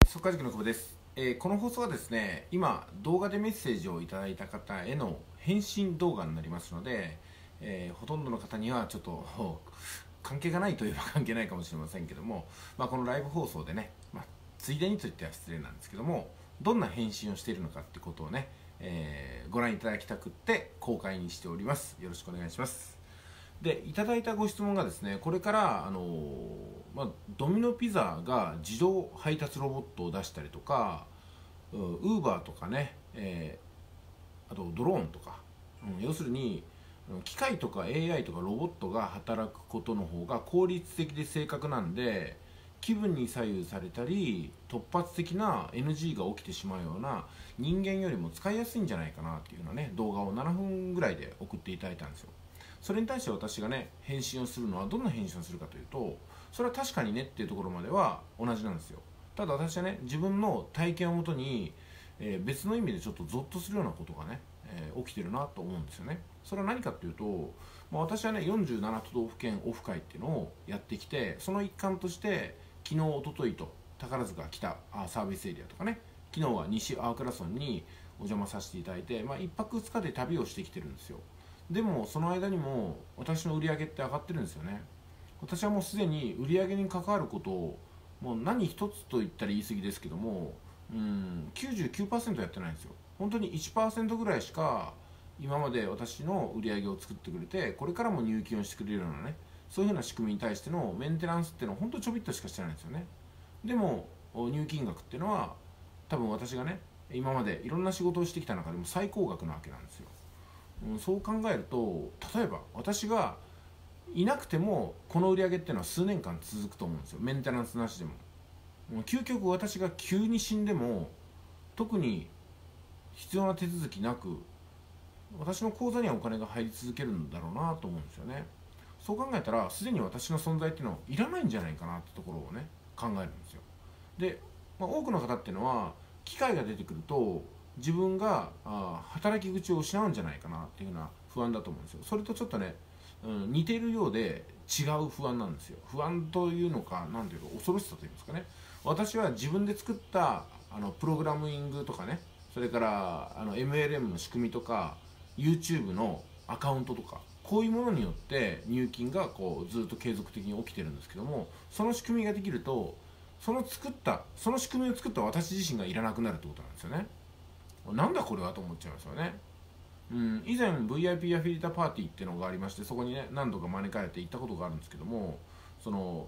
速稼塾の久保です。この放送はですね、今動画でメッセージをいただいた方への返信動画になりますので、ほとんどの方にはちょっと関係がないといえば関係ないかもしれませんけども、このライブ放送でね、ついでにといっては失礼なんですけども、どんな返信をしているのかってことをね、ご覧いただきたくって公開にしております。よろしくお願いします。で、いただいたご質問がですね、これからドミノピザが自動配達ロボットを出したりとか、ウーバーとかね、あとドローンとか、要するに機械とか AI とかロボットが働くことの方が効率的で正確なんで、気分に左右されたり突発的な NG が起きてしまうような人間よりも使いやすいんじゃないかなっていうようなね、動画を7分ぐらいで送っていただいたんですよ。それに対して私がね、返信をするのはどんな返信をするかというと、それは確かにねっていうところまでは同じなんですよ。ただ私はね、自分の体験をもとに、別の意味でちょっとゾッとするようなことがね、起きてるなと思うんですよね。それは何かっていうと、私はね、47都道府県オフ会っていうのをやってきて、その一環として昨日一昨日と宝塚北サービスエリアとかね、昨日は西アークラソンにお邪魔させていただいて、1泊2日で旅をしてきてるんですよ。でもその間にも私の売り上げって上がってるんですよね。私はもうすでに売り上げに関わることをもう何一つと言ったら言い過ぎですけども、99% やってないんですよ。本当に 1% ぐらいしか今まで私の売り上げを作ってくれて、これからも入金をしてくれるようなね、そういうふうな仕組みに対してのメンテナンスっていうのは本当にちょびっとしかしてないんですよね。でも入金額っていうのは多分私がね、今までいろんな仕事をしてきた中でも最高額なわけなんですよ。そう考えると、例えば私がいなくてもこの売り上げっていうのは数年間続くと思うんですよ。メンテナンスなしでも。究極私が急に死んでも特に必要な手続きなく私の口座にはお金が入り続けるんだろうなと思うんですよね。そう考えたらすでに私の存在っていうのはいらないんじゃないかなってところをね、考えるんですよ。で、多くの方っていうのは機会が出てくると自分が働き口を失うんじゃないかなっていうような不安だと思うんですよ。それとちょっとね、似ているようで違う不安なんですよ。不安というのか、なんていうか恐ろしさといいますかね。私は自分で作ったプログラミングとかね、それからMLM の仕組みとか YouTube のアカウントとか、こういうものによって入金がこうずっと継続的に起きてるんですけども、その仕組みができるとその仕組みを作った私自身がいらなくなるってことなんですよね。なんだこれはと思っちゃいますよね。以前 VIP アフィリエイターパーティーっていうのがありまして、そこにね何度か招かれて行ったことがあるんですけども、その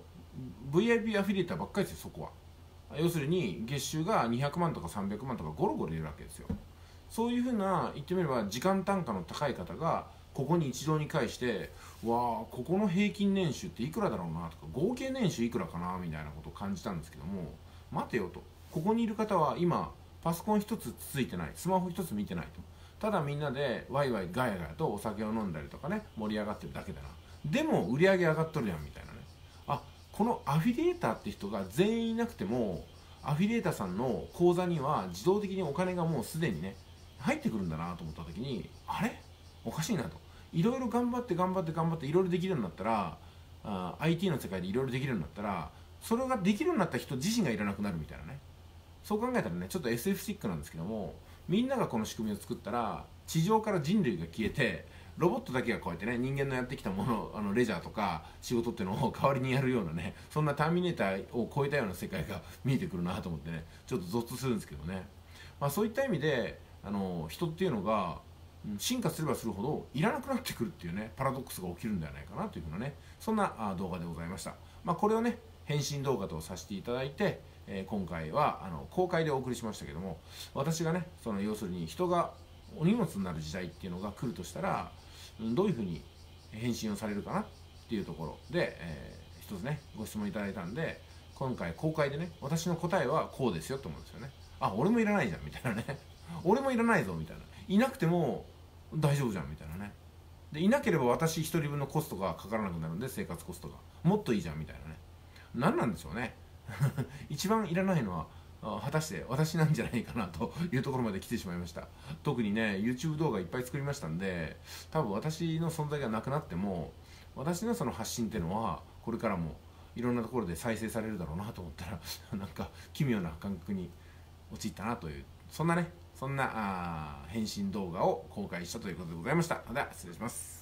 VIP アフィリエイターばっかりですよ、そこは。要するに月収が200万とか300万とかゴロゴロいるわけですよ。そういうふうな、言ってみれば時間単価の高い方がここに一堂に会して、わあここの平均年収っていくらだろうなとか、合計年収いくらかなみたいなことを感じたんですけども、待てよと、ここにいる方は今パソコン一つついてない、スマホ一つ見てないと、ただみんなでワイワイガヤガヤとお酒を飲んだりとかね、盛り上がってるだけだな。でも売り上げ上がっとるやんみたいなね。このアフィリエイターって人が全員いなくても、アフィリエイターさんの口座には自動的にお金がもうすでにね入ってくるんだなと思った時に、あれおかしいなと。いろいろ頑張っていろいろできるようになったら、IT の世界でいろいろできるようになったら、それができるようになった人自身がいらなくなるみたいなね。そう考えたらね、ちょっと SF チックなんですけども、みんながこの仕組みを作ったら地上から人類が消えて、ロボットだけがこうやってね、人間のやってきたもの、レジャーとか仕事っていうのを代わりにやるようなね、そんなターミネーターを超えたような世界が見えてくるなと思ってね、ちょっとゾッとするんですけどね。そういった意味で人っていうのが進化すればするほどいらなくなってくるっていうね、パラドックスが起きるんではないかなというふうなね、そんな動画でございました。これをね、返信動画とさせていただいて、今回は公開でお送りしましたけども、私がね、要するに人がお荷物になる時代っていうのが来るとしたら、どういうふうに返信をされるかなっていうところで、一つねご質問いただいたんで、今回公開でね、私の答えはこうですよと思うんですよね。俺もいらないじゃんみたいなね俺もいらないぞみたいな、いなくても大丈夫じゃんみたいなね。でいなければ私一人分のコストがかからなくなるんで、生活コストがもっといいじゃんみたいなね。何なんでしょうね一番いらないのは果たして私なんじゃないかなというところまで来てしまいました。特にね YouTube 動画いっぱい作りましたんで、多分私の存在がなくなっても私のその発信っていうのはこれからもいろんなところで再生されるだろうなと思ったらなんか奇妙な感覚に陥ったなという、そんな返信動画を公開したということでございました。では失礼します。